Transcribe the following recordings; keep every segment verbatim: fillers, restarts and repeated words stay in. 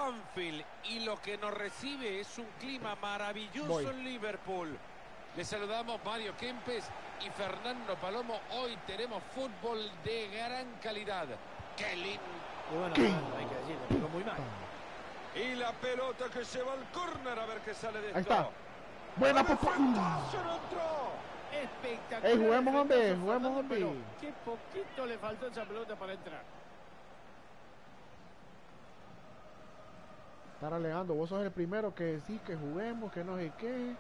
Anfield y lo que nos recibe es un clima maravilloso Voy. en Liverpool. Les saludamos Mario Kempes y Fernando Palomo. Hoy tenemos fútbol de gran calidad. ¡Qué lindo! Y bueno, no hay que decir, le pegó muy mal. Y la pelota que lleva al córner, a ver qué sale de esto. Ahí está. Buena poco. ¡Fantástico! ¡No entró! Espectacular. Ey, juguemos, defensa, hombre, Fernando, juguemos, hombre. pero qué poquito le faltó esa pelota para entrar. Estar alegando, vos sos el primero que decís que juguemos, que no sé qué.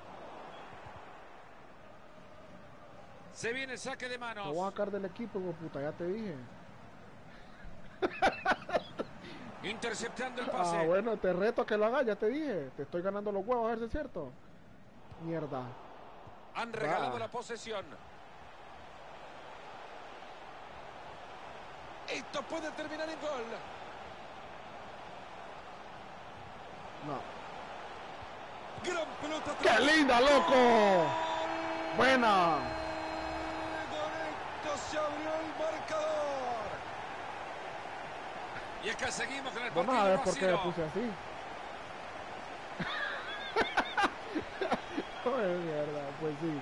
Se viene el saque de Te manos. voy a sacar del equipo, hijo de puta, ya te dije. Interceptando el pase. Ah, bueno, te reto a que lo hagas, ya te dije. Te estoy ganando los huevos, a ver si es cierto. Mierda. Han regalado Va. la posesión. Esto puede terminar en gol. No. Gran pelota. ¡Qué linda, loco! Buena. Con esto se abrió el marcador. Y acá seguimos con el partido. Vamos a ver por qué le vacío. puse así. Joder, mierda, pues sí.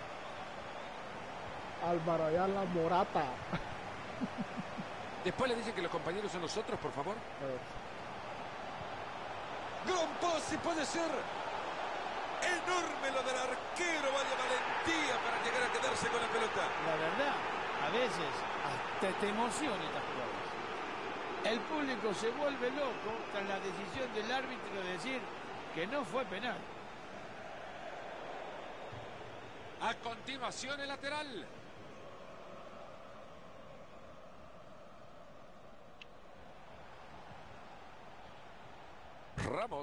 Álvaro Ayala Morata. Después le dicen que los compañeros son nosotros, por favor. Eh, Gran pase puede ser. Enorme lo del arquero. Vaya valentía para llegar a quedarse con la pelota. La verdad, a veces hasta te emociona estas jugadas. El público se vuelve loco tras la decisión del árbitro de decir que no fue penal. A continuación el lateral. Ramos.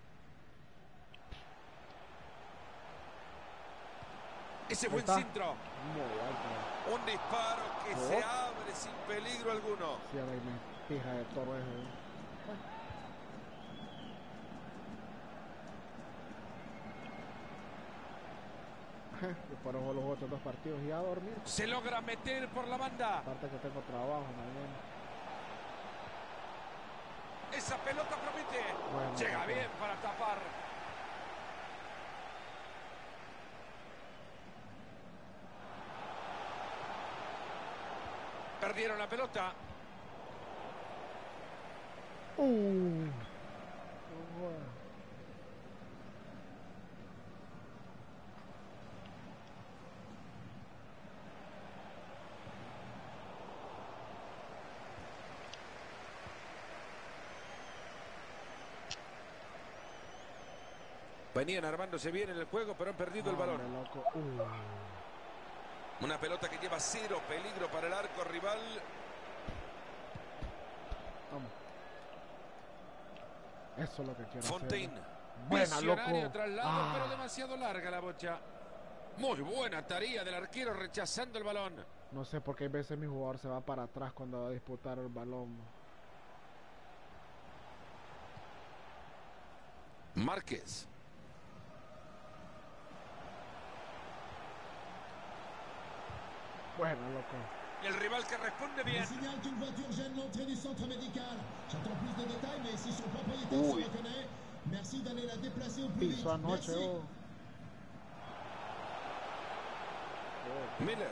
Ese buen está. centro. muy alto. Un disparo que Oh. se abre sin peligro alguno. Sí, a ver, me pija de toro ese. Después juego los otros dos partidos y a dormir. Se logra meter por la banda. Aparte que tengo trabajo mañana. Esa pelota promete. Bueno, Llega bueno. bien para tapar. Perdieron la pelota. Uh. Bueno. Venían armándose bien en el juego, pero han perdido el balón. Hombre, loco. Uh. Una pelota que lleva cero peligro para el arco rival. Vamos. Eso es lo que quiero Fontaine. hacer. Buena, Visionario loco. traslado, Ah. pero demasiado larga la bocha. Muy buena tarea del arquero rechazando el balón. No sé por qué a veces mi jugador se va para atrás cuando va a disputar el balón. Márquez. Bueno, loco. Y el rival que responde bien. Signale qu'une voiture gêne l'entrée du centre médical. J'attends plus de détails, mais si son propriétaire Uy. se reconnaît, merci d'aller la déplacer au plus vite. Piso anoche, Merci. oh. Miller.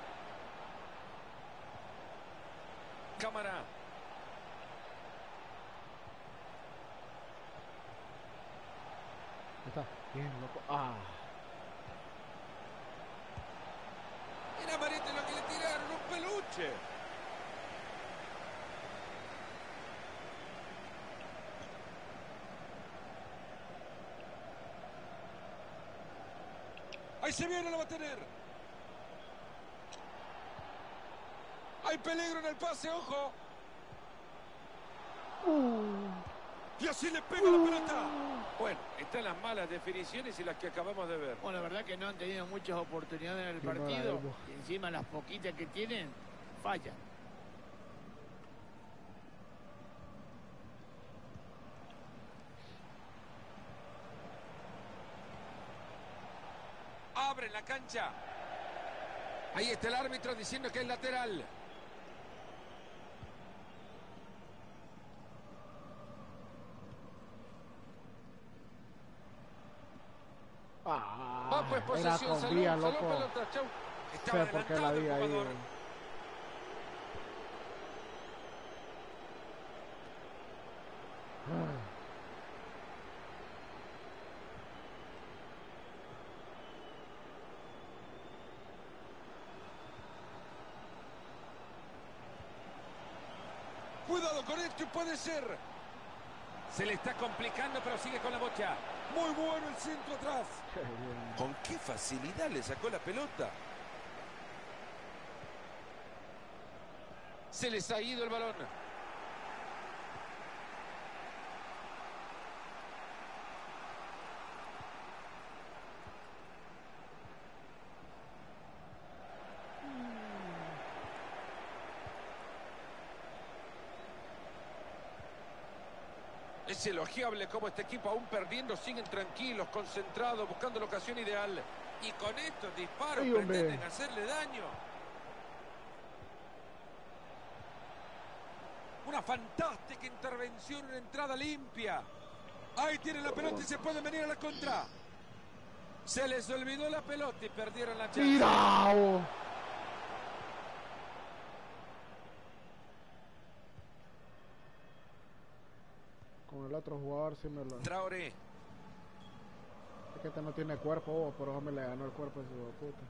Cámara. Ahí está. Bien, loco. Ah. Era Marete lo que le tiraron, un peluche. Ahí se viene, lo va a tener. Hay peligro en el pase, ojo. Uh. Y así le pega la pelota. Bueno, están las malas definiciones y las que acabamos de ver. Bueno, la verdad que no han tenido muchas oportunidades en el Sí, no la partido. vemos. Y encima las poquitas que tienen, fallan. Abre la cancha. Ahí está el árbitro diciendo que es lateral. es Era posesión. con Salud, vía, salud, loco. pelota, chau. Sé por qué la adelantado el di ahí. jugador. güey. Ay. Cuidado con esto, puede ser. Se le está complicando, pero sigue con la bocha. Muy bueno el centro atrás. Qué bien. Con qué facilidad le sacó la pelota. Se les ha ido el balón. Es elogiable cómo este equipo, aún perdiendo, siguen tranquilos, concentrados, buscando la ocasión ideal. Y con estos disparos Ay, hombre. pretenden hacerle daño. Una fantástica intervención, una entrada limpia. Ahí tienen la pelota y se pueden venir a la contra. Se les olvidó la pelota y perdieron la chance. ¡Tirao! Con el otro jugador sí me lo... Traoré. Es que este no tiene cuerpo, oh, por eso me le ganó el cuerpo a ese hijo de puta.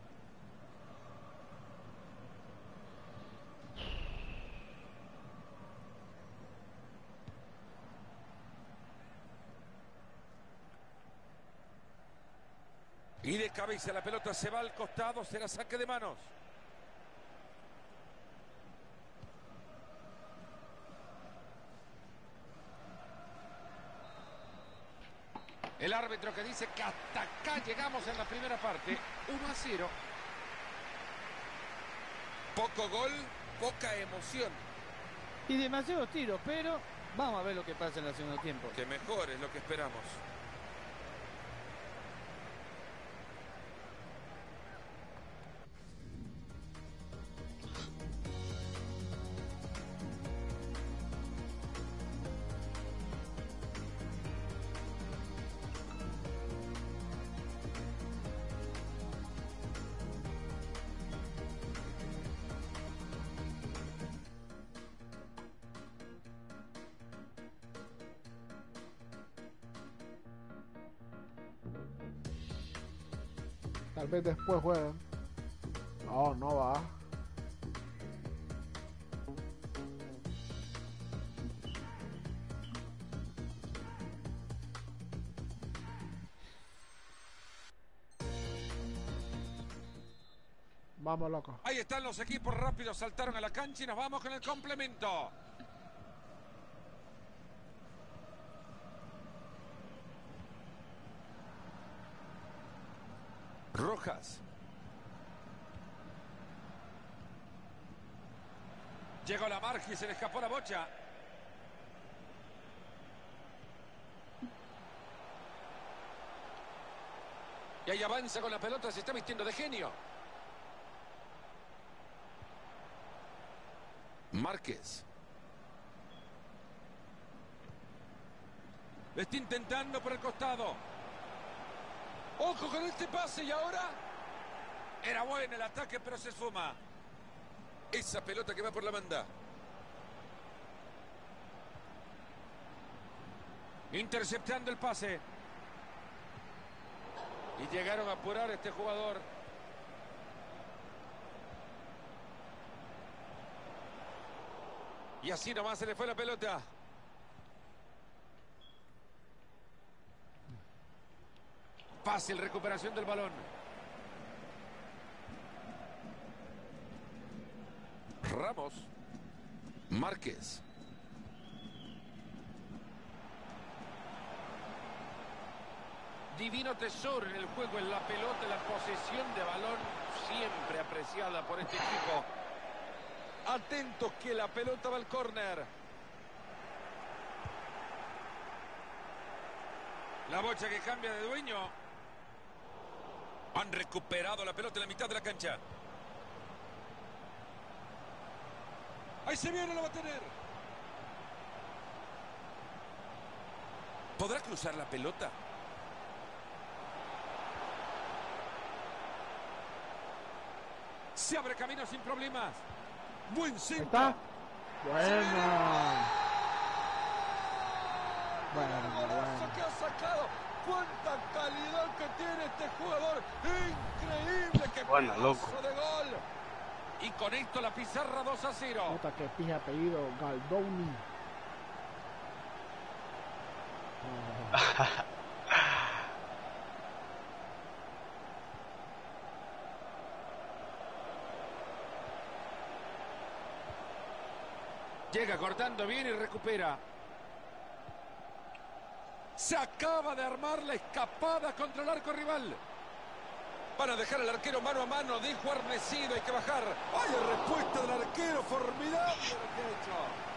Y de cabeza la pelota se va al costado, será saque de manos. El árbitro que dice que hasta acá llegamos en la primera parte. uno a cero. Poco gol, poca emoción. Y demasiados tiros, pero vamos a ver lo que pasa en el segundo tiempo. Que mejor es lo que esperamos. Tal vez después jueguen. No, no va. Vamos, loco. Ahí están los equipos rápidos, saltaron a la cancha y nos vamos con el complemento. Rojas. Llegó la marca y se le escapó la bocha. Y ahí avanza con la pelota, se está vistiendo de genio. Márquez. Lo está intentando por el costado. Ojo con este pase y ahora. Era bueno el ataque, pero se esfuma. Esa pelota que va por la banda. Interceptando el pase. Y llegaron a apurar a este jugador. Y así nomás se le fue la pelota. Fácil recuperación del balón. Ramos. Márquez. Divino tesoro en el juego, en la pelota, en la posesión de balón, siempre apreciada por este equipo. Atentos que la pelota va al córner. La bocha que cambia de dueño. Han recuperado la pelota en la mitad de la cancha. Ahí se viene, lo va a tener. ¿Podrá cruzar la pelota? Se abre camino sin problemas. Buen Ahí centro. está. Buena. Bueno, Golazo bueno. que ha sacado. Cuánta calidad que tiene este jugador. Increíble. Qué Buena, pedazo loco. de gol. Y con esto la pizarra dos a cero. Puta que pije apellido Galdoni. Ah, Llega cortando bien y recupera. Se acaba de armar la escapada contra el arco rival. Van a dejar al arquero mano a mano. Dijo guarnecido, hay que bajar. ¡Ay, la respuesta del arquero! Formidable lo que ha hecho.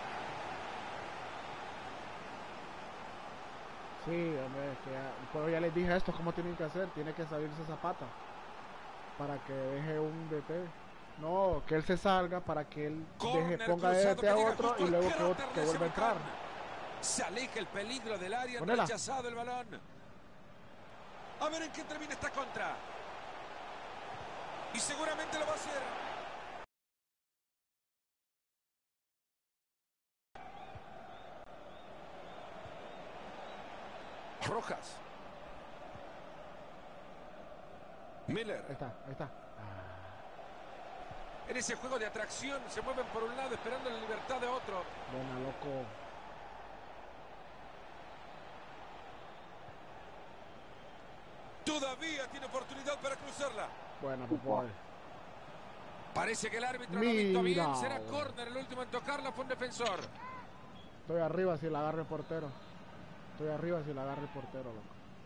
sí, hombre, que ya, pero ya les dije a estos cómo tienen que hacer. Tiene que salirse Zapata para que deje un D T. No, que él se salga para que él deje, Corner ponga de cruzado D T que a llega otro justo y al luego que, cráter otro- que de vuelva a entrar. Semicán. Se aleja el peligro del área. Han Ponela. rechazado el balón. A ver en qué termina esta contra. Y seguramente lo va a hacer. Rojas. Miller. Ahí está, ahí está. En ese juego de atracción se mueven por un lado esperando la libertad de otro. Buena, loco. Todavía tiene oportunidad para cruzarla. Buena, papá. Parece que el árbitro lo ha visto Mira, bien. Será güey. córner. El último en tocarla fue un defensor. Estoy arriba si la agarra el portero. Estoy arriba si la agarra el portero, loco.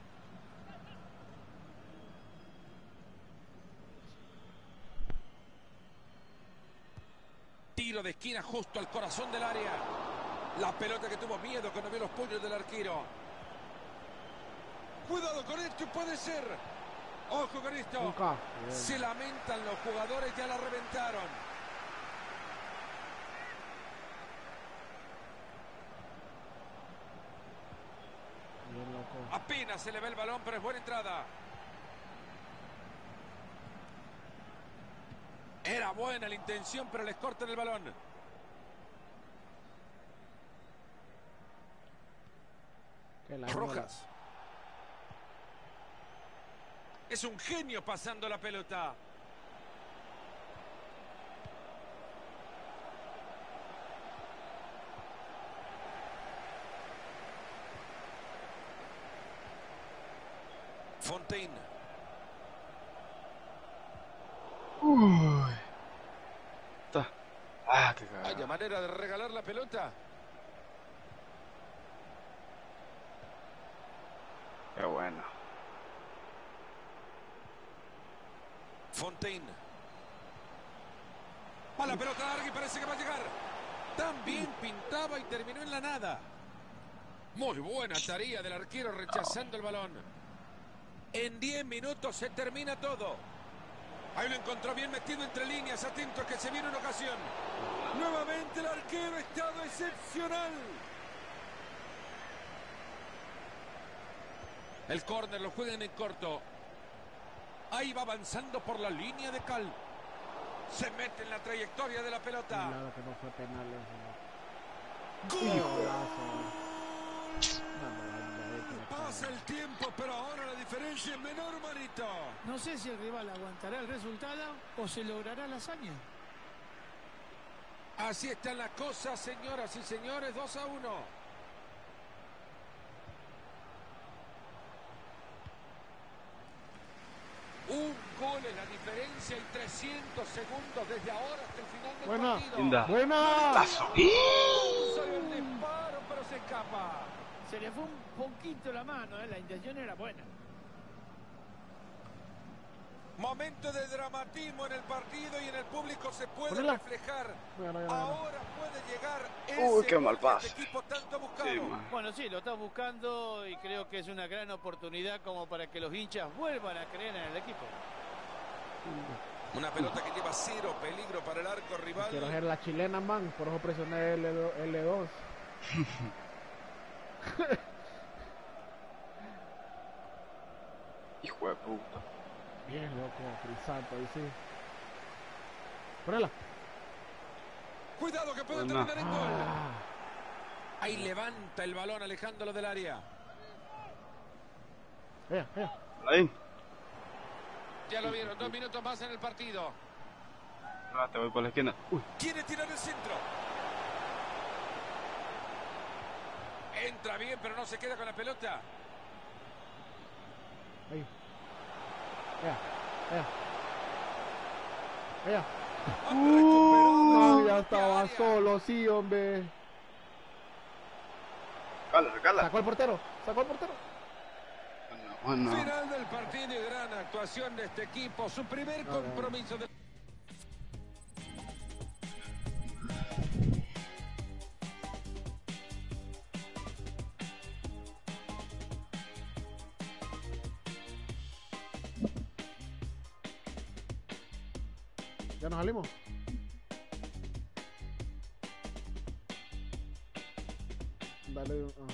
Tiro de esquina justo al corazón del área. La pelota que tuvo miedo cuando vio los puños del arquero. Cuidado con esto, puede ser. Ojo con esto. Nunca. Bien. Se lamentan los jugadores, ya la reventaron. Bien, loco. Apenas se le ve el balón, pero es buena entrada. Era buena la intención, pero les cortan el balón. Que la Rojas. Es un genio pasando la pelota. Fontaine. Uy. Está. Ah, qué ¿Hay cagada. manera de regalar la pelota? Qué bueno. Fontaine. A la pelota larga y parece que va a llegar. También pintaba y terminó en la nada. Muy buena tarea del arquero rechazando el balón. En diez minutos se termina todo. Ahí lo encontró bien metido entre líneas. Atento a que se viene una ocasión. Nuevamente el arquero ha estado excepcional. El córner lo juegan en corto. Ahí va avanzando por la línea de cal. Se mete en la trayectoria de la pelota. Claro que no fue penal eso. ¡Gol! Golazo. No, no, no, no, no. Pasa el tiempo, pero ahora la diferencia es menor, Marito. No sé si el rival aguantará el resultado o se logrará la hazaña. Así están las cosas, señoras y señores, dos a uno. Un gol es la diferencia y trescientos segundos desde ahora hasta el final del Buena. partido. Linda. ¡Buena! Tazo. Sale el disparo, pero se escapa. Se le fue un poquito la mano, ¿eh? La intención era buena. Momento de dramatismo en el partido y en el público se puede Ponela. reflejar. Bueno, ya, ya, ya. Ahora puede llegar Uy, ese qué mal gol que pase. este equipo tanto ha buscado. Sí, man. Bueno, sí, lo está buscando y creo que es una gran oportunidad como para que los hinchas vuelvan a creer en el equipo. Una pelota que lleva cero peligro para el arco rival. Quiero hacer la chilena, man. Por eso presioné L dos. Hijo de puta. Bien, loco. Crisanto, ahí sí. Ponela. Cuidado que puede Buena. terminar en gol. Ah, Ahí levanta el balón alejándolo del área. vea, vea. Ahí. Ya lo vieron, dos minutos más en el partido. Ah, te voy por la esquina. Uy. Quiere tirar el centro. Entra bien, pero no se queda con la pelota. Ahí. Vea, vea. Vea. Recuperado. No, ya estaba solo, sí, hombre. Cala, cala. Sacó el portero, sacó el portero. Bueno, bueno. Final del partido y gran actuación de este equipo. Su primer Ah, compromiso de... Ya nos salimos. Dale. ah.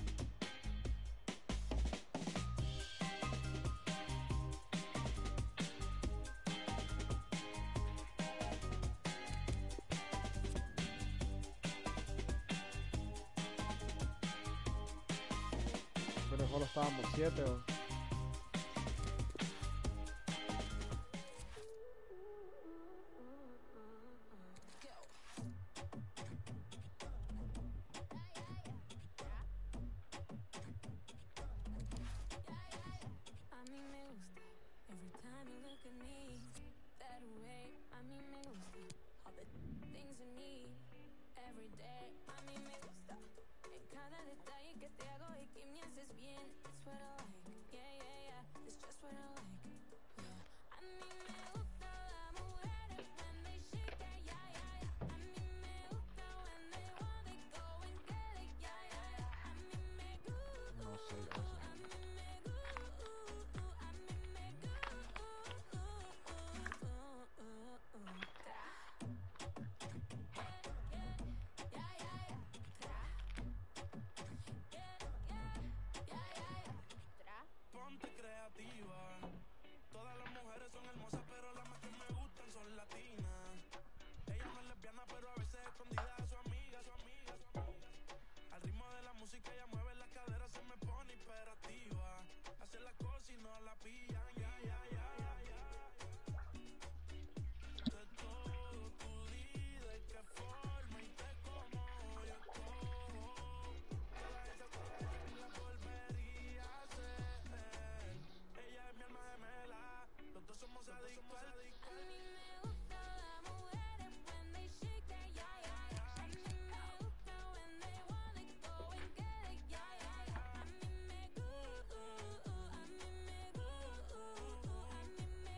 Pero solo estábamos siete. ¿O? A mí me gusta, every time you look at me, that way. A mí me gusta, all the things you need, every day. A mí me gusta, en cada detalle que te hago y que me haces bien. It's what I like, yeah, yeah, yeah, it's just what I like, yeah. A mí me gusta las mujeres when they shake that, yeah, yeah, yeah. A mí me gusta when they want it, go and get it, yeah, yeah, yeah. A mí me gusta, No sé, no sé. a mí me gusta, a mí me Ponte creativa. Todas las mujeres son hermosas, pero las más que me gustan son latinas. Ella no es lesbiana, pero a veces escondida a su amiga, su amiga, su amiga. Al ritmo de la música ella mueve las caderas, se me pone hiperactiva. Hace las cosas y no la pillan, ya, ya, ya, ya, ya. De todo tú di de qué forma y te como yo cojo. Todas esas cosas ni las volvería a hacer. Ella es mi alma gemela, los dos somos adictos al adicto. A mí me gusta las mujeres when they shake that, yeah, yeah, yeah. A mí me gusta when they want it, go and get it, yeah, yeah, yeah. A mí me gusta, a mí me gusta, a mí me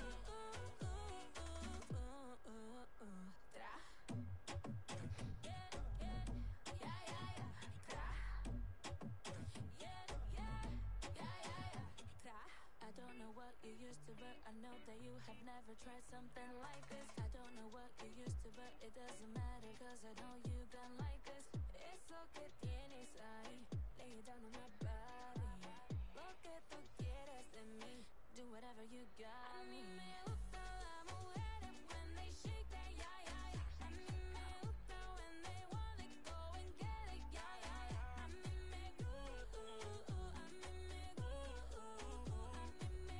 gusta, tra. Yeah, yeah, yeah, yeah, yeah, tra. Yeah, yeah, yeah, yeah, yeah, tra. I don't know what you used to, but I know that you have never tried something like this. I don't know what you used to, but it doesn't matter, cause I know you don't like this. Eso que tienes ahí, lay it down on my body. Lo que tú quieres de mí, do whatever you got me. A mí me gusta las mujeres when they shake that, yeah, yeah, yeah. A mí me gusta when they want it, go and get it, yeah, yeah, yeah. A mí me gusta, a mí me gusta, a mí me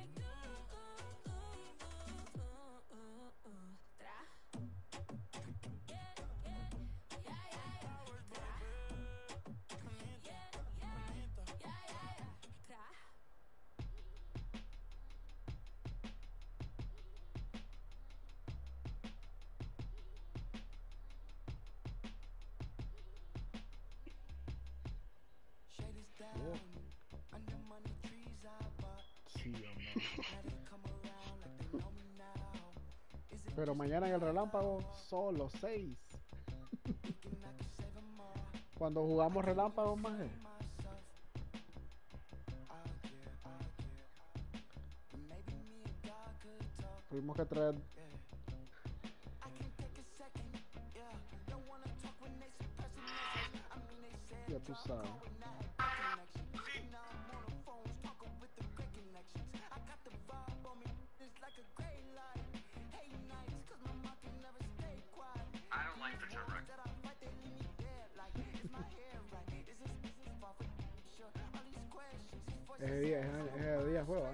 gusta, tra. Yeah, yeah, yeah, yeah, yeah, tra. Yeah, yeah, yeah, yeah, yeah, tra. Shade is down, under money trees I bought. Sí, hombre. Now they come around like they know me now. Is it Pero mañana en el relámpago, solo seis. thinking I can save them all? Cuando jugamos relámpago, maje, Myself, I'll get, I'll get. But maybe me and God could talk. tuvimos que traer. I can take a second, yeah. Don't wanna talk when they suppressing messages. I mean they said Ya tú sabes. when I had good connection. Now I'm on the phones talking with the great connections. I got the vibe on me, it's like a gray light. Hey nights, cause my mouth can never Ese día, ese, ese día fue, ¿va?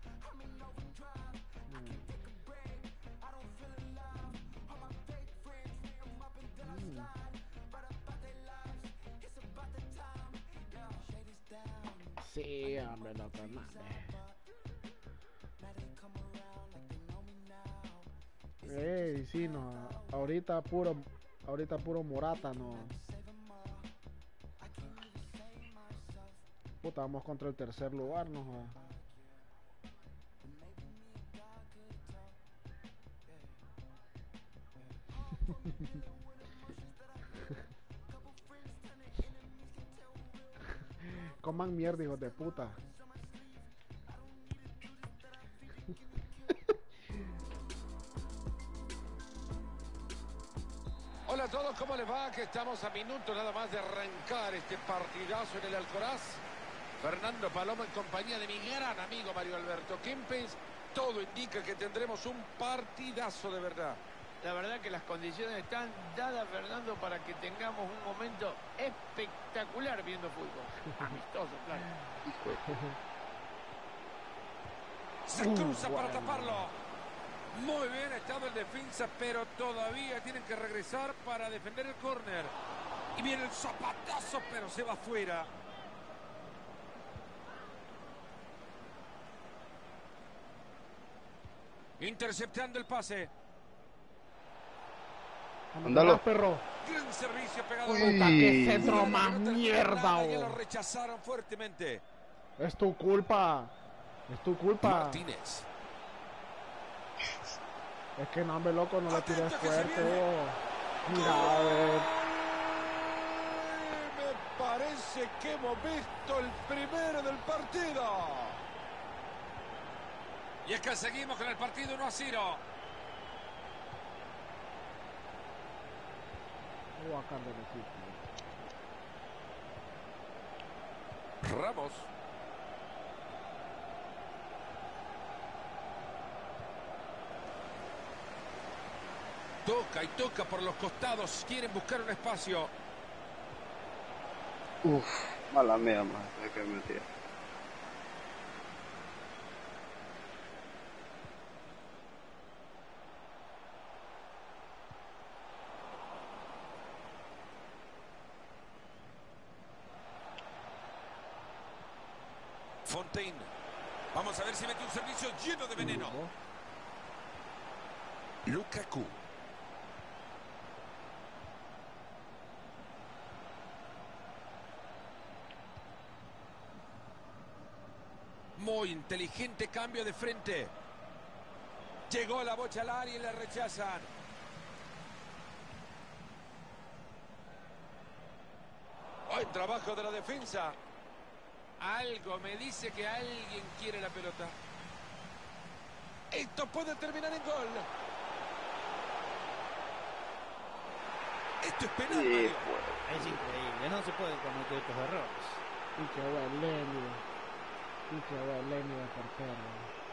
Mm. Mm. Sí, hombre, loco, mames. Ey, sí, no. Ahorita puro, ahorita puro Morata, no. Puta, vamos contra el tercer lugar, no jodas. Coman mierda, hijos de puta. Hola a todos, ¿cómo les va? Que estamos a minutos nada más de arrancar este partidazo en el Alcoraz. Fernando Palomo en compañía de mi gran amigo Mario Alberto Kempes. Todo indica que tendremos un partidazo de verdad. La verdad que las condiciones están dadas, Fernando, para que tengamos un momento espectacular viendo fútbol. Amistoso, claro. Se cruza para taparlo. Muy bien, ha estado en defensa, pero todavía tienen que regresar para defender el córner. Y viene el zapatazo, pero se va afuera. Interceptando el pase. Ándalo. Perro. Gran servicio pegado. Uy. Puta, qué centro La más pelota mierda, entrada, ya oh. lo rechazaron fuertemente. Es tu culpa. Es tu culpa. Martínez. Es que no, hombre, loco, no le tires Atento que se fuerte, viene. oh. Mira, a ver. Me parece que hemos visto el primero del partido. Y es que seguimos con el partido uno a cero. Voy a cambiar el equipo. Ramos. Toca y toca por los costados. Quieren buscar un espacio. Uf, mala mía, más de que me metí. Fontaine. Vamos a ver si mete un servicio lleno de veneno. Lukaku. Muy inteligente cambio de frente. Llegó la bocha al área y la rechazan. Buen trabajo de la defensa. Algo me dice que alguien quiere la pelota. Esto puede terminar en gol. Esto es penal, Sí, Mario. pues. Es increíble, no se pueden cometer estos errores. Y qué buen Lenny. Y qué buen Lenny de portero.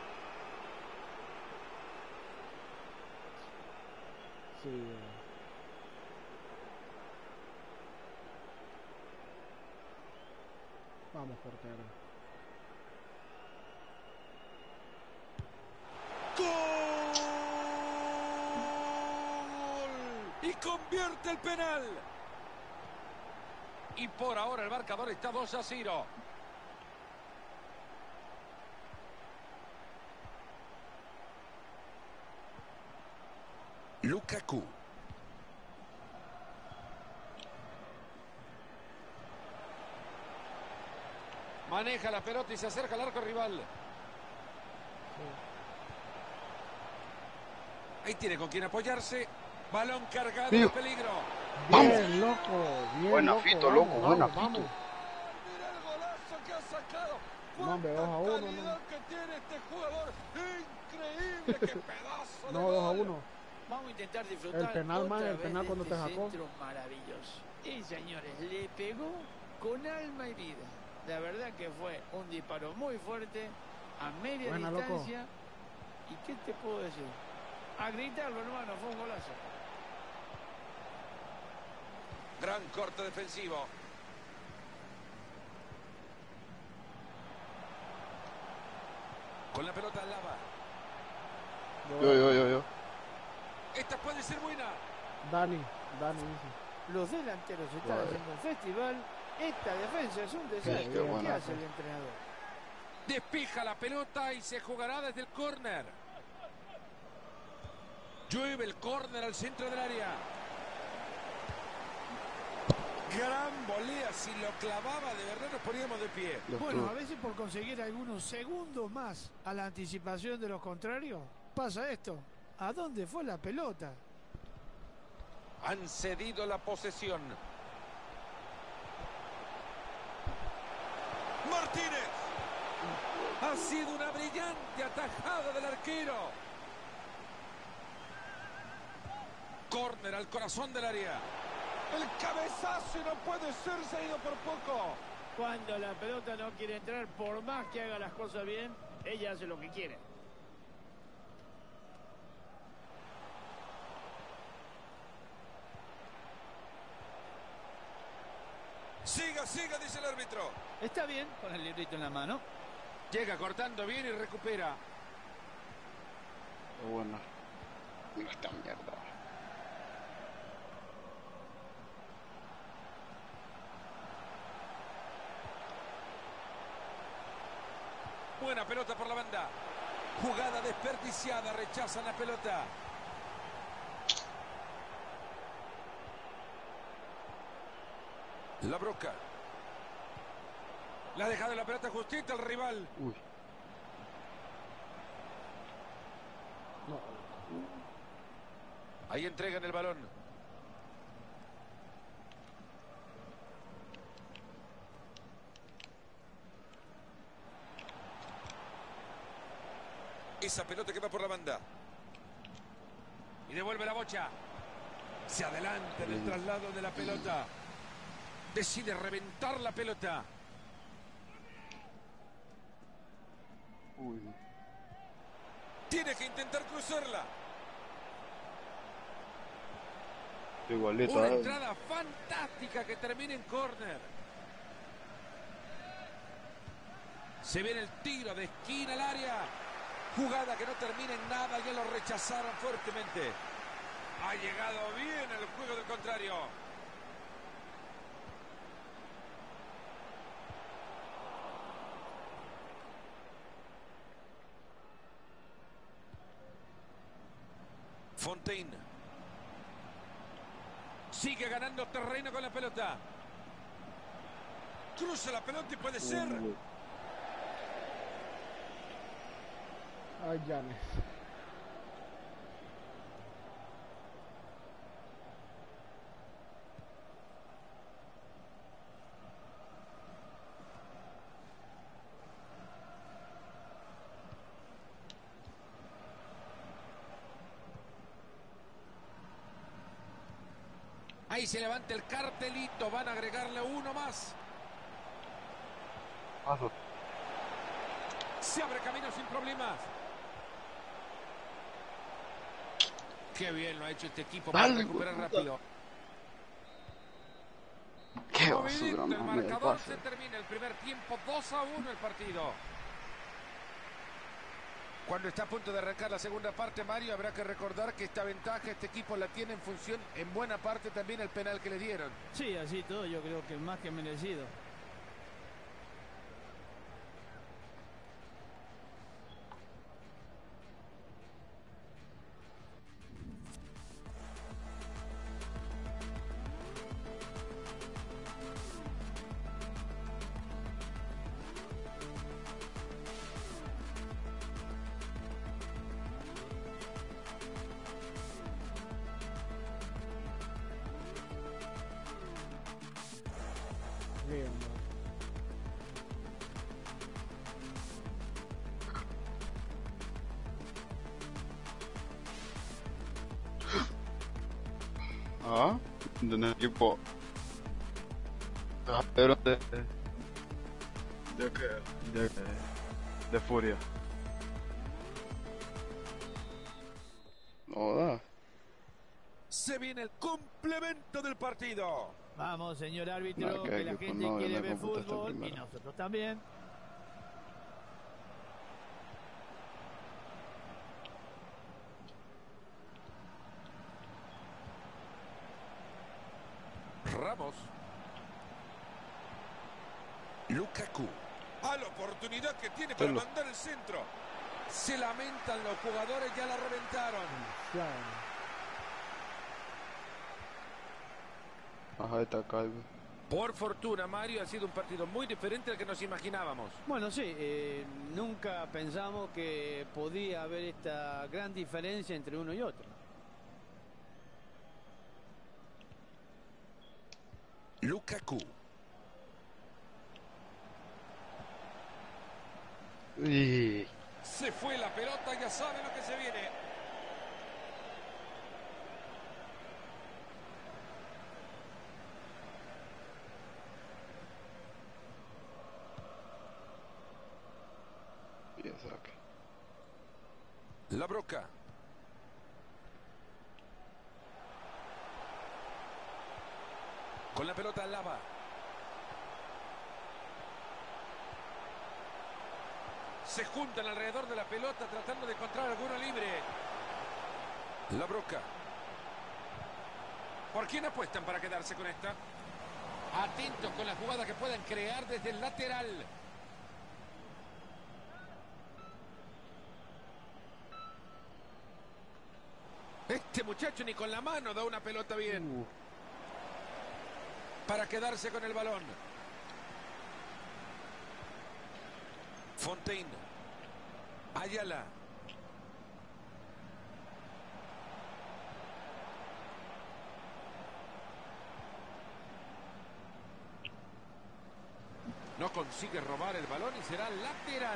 Sí. Vamos, portero. ¡Gol! Y convierte el penal. Y por ahora el marcador está dos a cero. Lukaku. Maneja la pelota y se acerca al arco rival. Ahí tiene con quien apoyarse. Balón cargado de peligro. Bien, loco. Bien, Buena, loco. Fito, vamos, loco, vamos, buena, vamos. Fito. Mira el golazo que ha sacado. No, hombre, ¡Cuánta dos a uno, calidad no. que tiene este jugador! ¡Increíble! ¡Qué pedazo de No, gol! dos a uno. Vamos a intentar disfrutar El penal, man, otra el vez penal de cuando este te sacó. centro maravilloso. Y señores, le pegó con alma y vida. La verdad que fue un disparo muy fuerte, a media Buena, loco. distancia. ¿Y qué te puedo decir? A gritarlo, hermano, fue un golazo. Gran corte defensivo. Con la pelota al lava. Yo, yo, yo, yo. Esta puede ser buena. Dani, Dani dice. Los delanteros están Bueno. haciendo un festival. Esta defensa es un desastre. qué ¿Qué buena. hace el entrenador? Despeja la pelota y se jugará desde el córner. Llueve el córner al centro del área. Gran volea, si lo clavaba de verdad nos poníamos de pie. Los Bueno, a clubes. veces por conseguir algunos segundos más a la anticipación de los contrarios, pasa esto. ¿A dónde fue la pelota? Han cedido la posesión. Martínez. Ha sido una brillante atajada del arquero. Córner al corazón del área. El cabezazo no puede ser, se ha ido por poco. Cuando la pelota no quiere entrar, por más que haga las cosas bien, ella hace lo que quiere. Siga, siga, dice el árbitro. Está bien, con el librito en la mano. Llega cortando bien y recupera. Qué buena. Mira esta mierda. Buena pelota por la banda. Jugada desperdiciada, rechazan la pelota. La broca. La ha dejado la pelota justita al rival. Uy. No. Ahí entregan el balón. Esa pelota que va por la banda. Y devuelve la bocha. Se adelanta en el traslado de la pelota. Decide reventar la pelota. Uy. Tiene que intentar cruzarla. Igualito. Una eh. entrada fantástica que termina en córner. Se viene el tiro de esquina al área. Jugada que no termina en nada, ya lo rechazaron fuertemente. Ha llegado bien al juego del contrario. Fontaine. Sigue ganando terreno con la pelota. Cruza la pelota y puede ser. Uy. Ay, Janes. Ahí se levanta el cartelito. Van a agregarle uno más. Paso. Se abre camino sin problemas. Qué bien lo ha hecho este equipo para Dale, recuperar puta. rápido. Qué Movidito basura, el mami, el marcador, pase. se termina el primer tiempo, dos a uno el partido. Cuando está a punto de arrancar la segunda parte, Mario, habrá que recordar que esta ventaja este equipo la tiene en función en buena parte también el penal que le dieron. Sí, así todo yo creo que más que merecido. Bien, ¿no? Ah, de un equipo. Pero de. ¿De qué? De, de furia. No da. Se viene el complemento del partido. Vamos, señor árbitro, No, que que la equipo gente no, quiere yo me ver computaste fútbol y primero. nosotros también. Veamos. Lukaku. A la oportunidad que tiene para Solo. mandar el centro. Se lamentan los jugadores, ya la reventaron. Ya. Ajá, está calvo. Por fortuna, Mario, ha sido un partido muy diferente al que nos imaginábamos. Bueno, sí, eh, nunca pensamos que podía haber esta gran diferencia entre uno y otro. Lukaku. Y... Se fue la pelota, ya sabe lo que se viene. Bien saque. La Broca. Con la pelota al Lava. Se juntan alrededor de la pelota tratando de encontrar alguno libre. La Broca. ¿Por quién apuestan para quedarse con esta? Atentos con la jugada que puedan crear desde el lateral. Este muchacho ni con la mano da una pelota bien. Uh, Para quedarse con el balón. Fontaine. Ayala. No consigue robar el balón y será lateral.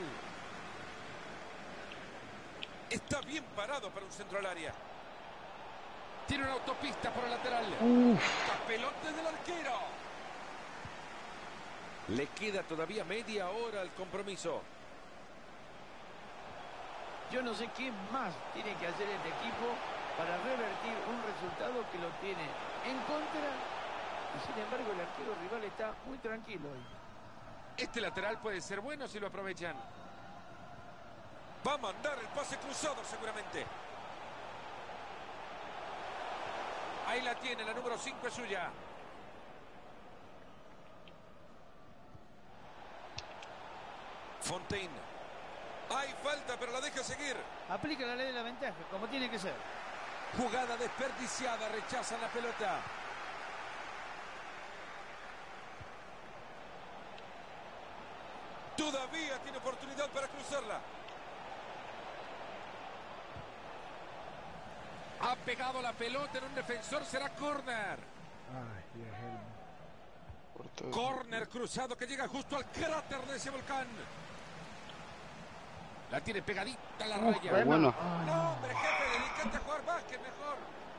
Está bien parado para un centro al área. Tiene una autopista por el lateral. La pelota del arquero. Le queda todavía media hora al compromiso. Yo no sé qué más tiene que hacer este equipo para revertir un resultado que lo tiene en contra. Y sin embargo el arquero rival está muy tranquilo hoy. Este lateral puede ser bueno si lo aprovechan. Va a mandar el pase cruzado seguramente. Ahí la tiene, la número cinco es suya. Fontaine. Hay falta, pero la deja seguir. Aplica la ley de la ventaja, como tiene que ser. Jugada desperdiciada, rechazan la pelota. Todavía tiene oportunidad para cruzarla. Ha pegado la pelota en un defensor, será córner. Ay, es el... por todo. Córner cruzado que llega justo al cráter de ese volcán. La tiene pegadita a la Uf, raya. buena. Bueno. Ay, No, hombre, jefe, dedícate a jugar básquet mejor.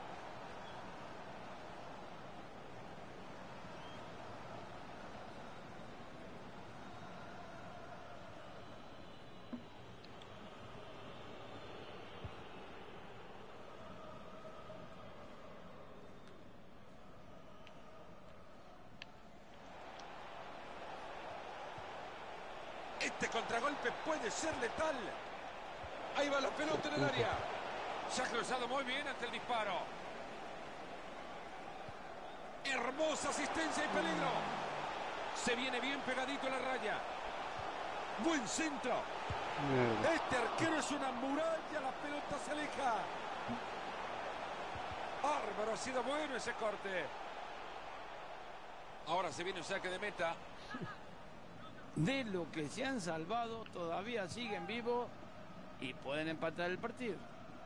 Este contragolpe puede ser letal. Ahí va la pelota en el área. Se ha cruzado muy bien ante el disparo. Hermosa asistencia y peligro. Se viene bien pegadito a la raya. Buen centro. Mierda. Este arquero es una muralla. La pelota se aleja. Bárbaro, ha sido bueno ese corte. Ahora se viene un saque de meta. De lo que se han salvado, todavía siguen vivos y pueden empatar el partido.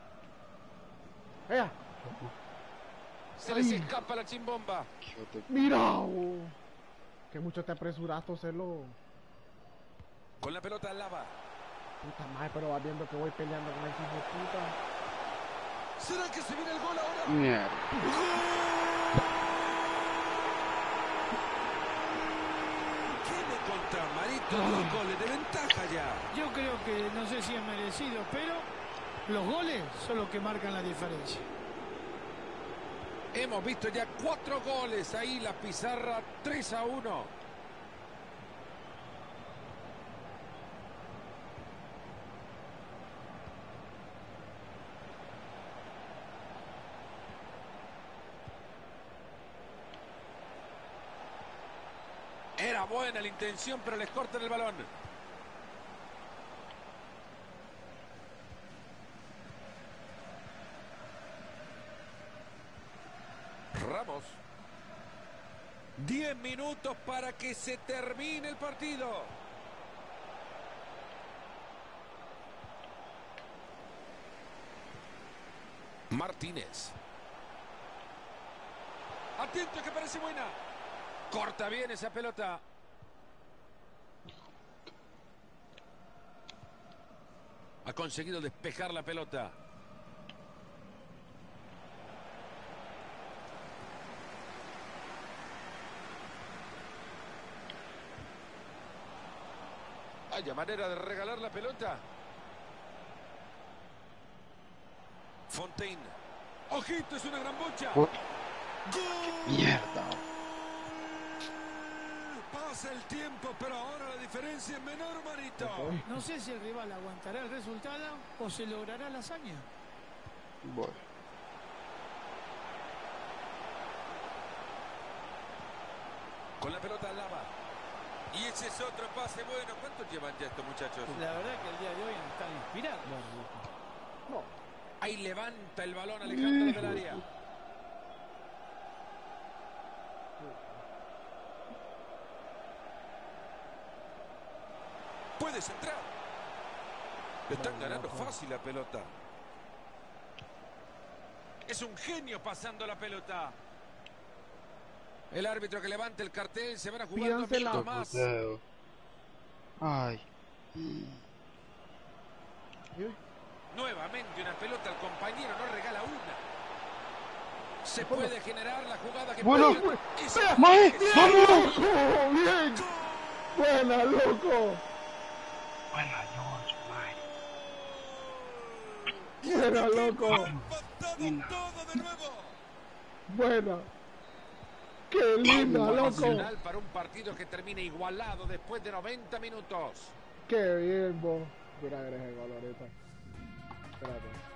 ¡Ea! Se les Ay. escapa la chimbomba. Fíjate. ¡Mira! oh. Que mucho te apresuraste, Celo. Con la pelota al Lava. Puta madre, pero vas viendo que voy peleando con ese hijo de puta. ¿Será que se viene el gol ahora? Mierda. ¿Qué me contás, Marito? Dos goles de ventaja ya. Yo creo que no sé si es merecido, pero los goles son los que marcan la diferencia. Hemos visto ya cuatro goles ahí, la pizarra tres a uno. Era buena la intención, pero les cortan el balón. Ramos. Diez minutos para que se termine el partido. Martínez. Atento que parece buena. Corta bien esa pelota. Ha conseguido despejar la pelota. Vaya manera de regalar la pelota. Fontaine. Ojito, es una gran bocha. Oh. ¡Gol! Mierda. Pasa el tiempo, pero ahora la diferencia es menor, Marito. No sé si el rival aguantará el resultado o se logrará la hazaña. Bueno. Con la pelota al lava. Y ese es otro pase bueno. ¿Cuánto llevan ya estos muchachos? La verdad que el día de hoy están inspirados. No. Ahí levanta el balón alejándolo del área. Puedes entrar. Le están ganando fácil la pelota. Es un genio pasando la pelota. El árbitro que levanta el cartel. Se van a jugar dos Pídansela. minutos más. Ay. Nuevamente una pelota al compañero. No regala una. Se puede generar la jugada que Bueno. puede... Eso- ¡Mae! ¡Vamos! ¡Loco! ¡Bien! ¡Buena, loco! Buena, George, mae. ¡Buena, loco! Empatado todo de nuevo. ¡Buena! ¡Qué linda, loco! Nacional para un partido que termine igualado después de noventa minutos. ¡Qué bien, vos! Mira, eres el gol ahorita. Espérate.